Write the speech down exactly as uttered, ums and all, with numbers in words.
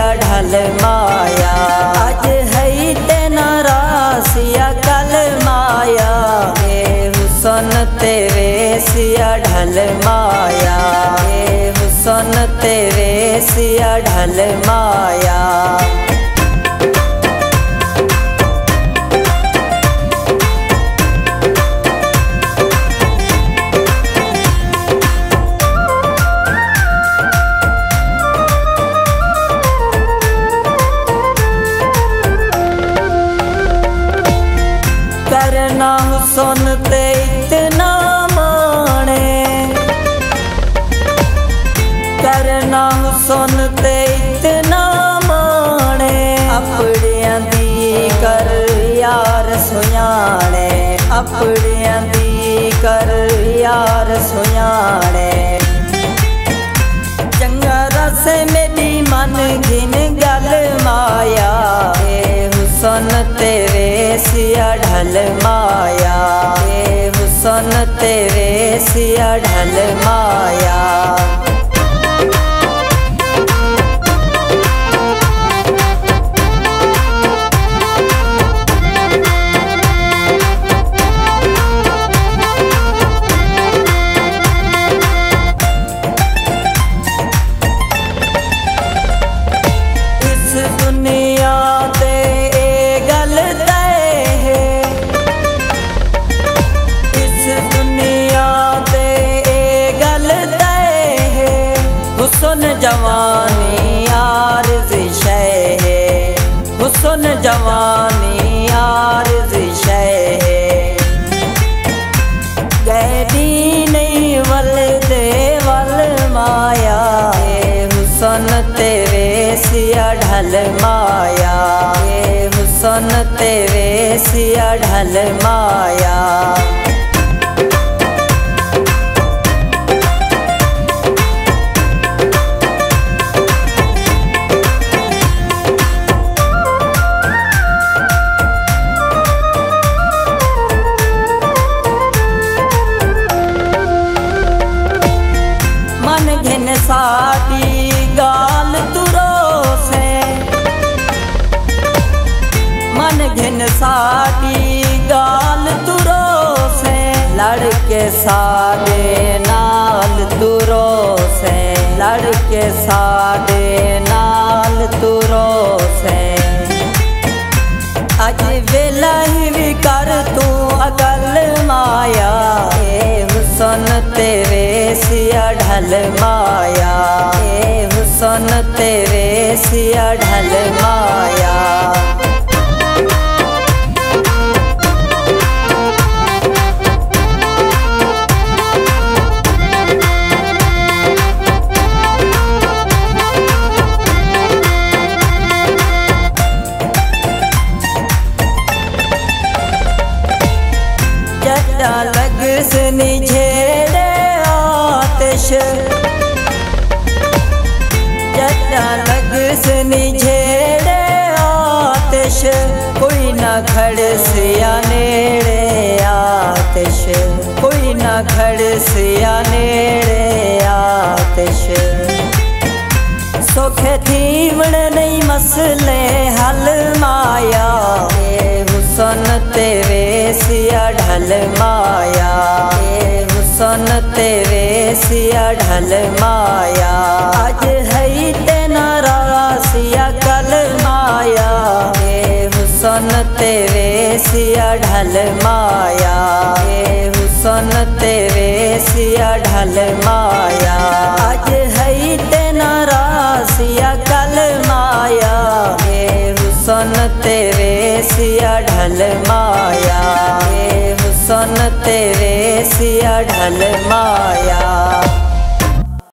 ढल माया। आज है तेना रासिया कल माया, ए हुसन तेरे सिया ढल माया, ए हुसन तेरे सिया ढल माया। करना हुसन ते इतना माने, करना हुसन ते इतना माने। अपड़ियां दी कर यार सुयाने, अपड़ियां दी कर यार सुयाने। चंगा रस मेरी मन घिन गल माया, ए हुसन तेरे सिया ढल माया, ए हुसन तेरे सिया ढल माया। इस दुनिया ते ए गल तय है, इस दुनिया ते ए गल तय है। हुसन जवानी आरज़ शय है, हुसन जवानी आरज़ शय है। गैरी नहीं वल दे वल माया, ए हुसन तेरे सिया ढल माया, ए हुसन तेरे सिया ढल माया। मन घिन साडी गाल तुरो से, मन घिन साडी गाल तुरो से। लड़के सादे नाल तुरो से, लड़के सादे नाल तुरो से। अज वेला ही भी कर तू अगल माया, ए हुसन तेरे सिया ढल माया, ए हुसन तेरे सिया ढल माया। जटा लग सनी झेड़े आतिश, जटा लग सनी झेड़े आतिश। कोई ना खड़ सिया नेड़े आतिश, कोई ना खड़ सिया नेड़े आतिश। सोखे थीवण नहीं मसले हल माया, ए हुसन तेरे सिया ढल माया, ए हुसन तेरे सिया ढल माया। आज है तेना रासिया कल माया, ए हुसन तेरे सिया ढल माया, ए हुसन तेरे सिया ढल माया। आज है तेना रासिया कल माया, ए हुसन तेरे सिया ढल माया, ए हुसन तेरे सिया ढल माया।